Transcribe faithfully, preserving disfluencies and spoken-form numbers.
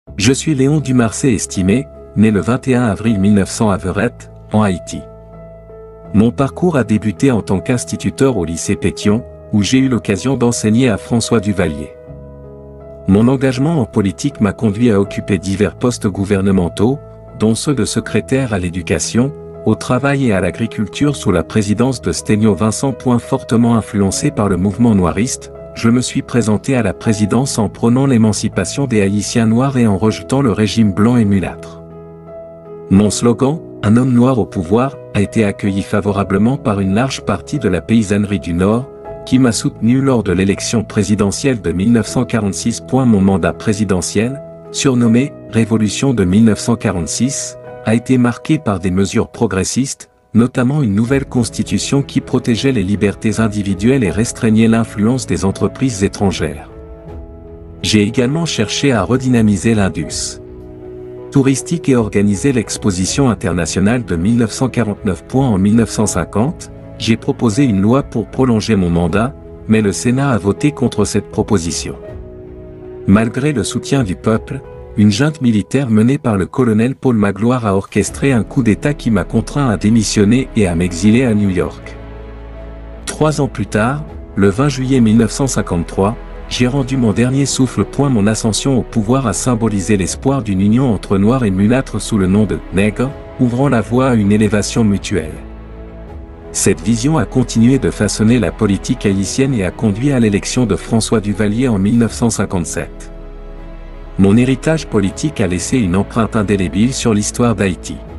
Je suis Léon Dumarsais Estimé, né le vingt et un avril mille neuf cents à Verrette, en Haïti. Mon parcours a débuté en tant qu'instituteur au lycée Pétion, où j'ai eu l'occasion d'enseigner à François Duvalier. Mon engagement en politique m'a conduit à occuper divers postes gouvernementaux, dont ceux de secrétaire à l'éducation, au travail et à l'agriculture sous la présidence de Sténio Vincent. Fortement influencé par le mouvement noiriste, je me suis présenté à la présidence en prônant l'émancipation des Haïtiens noirs et en rejetant le régime blanc et mulâtre. Mon slogan, « Un homme noir au pouvoir », a été accueilli favorablement par une large partie de la paysannerie du Nord, qui m'a soutenu lors de l'élection présidentielle de mille neuf cent quarante-six. Mon mandat présidentiel, surnommé « Révolution de mille neuf cent quarante-six », a été marqué par des mesures progressistes, notamment une nouvelle constitution qui protégeait les libertés individuelles et restreignait l'influence des entreprises étrangères. J'ai également cherché à redynamiser l'industrie touristique et organiser l'exposition internationale de mille neuf cent quarante-neuf. En mille neuf cent cinquante, j'ai proposé une loi pour prolonger mon mandat, mais le Sénat a voté contre cette proposition. Malgré le soutien du peuple, une junte militaire menée par le colonel Paul Magloire a orchestré un coup d'État qui m'a contraint à démissionner et à m'exiler à New York. Trois ans plus tard, le vingt juillet mille neuf cent cinquante-trois, j'ai rendu mon dernier souffle. Mon ascension au pouvoir a symbolisé l'espoir d'une union entre noirs et mulâtres sous le nom de « nègre », ouvrant la voie à une élévation mutuelle. Cette vision a continué de façonner la politique haïtienne et a conduit à l'élection de François Duvalier en mille neuf cent cinquante-sept. Mon héritage politique a laissé une empreinte indélébile sur l'histoire d'Haïti.